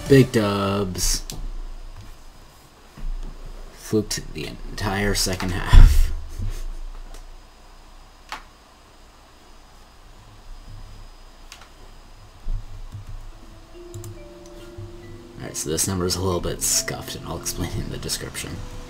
Big dubs. Fluked the entire second half. Alright, so this number is a little bit scuffed, and I'll explain in the description.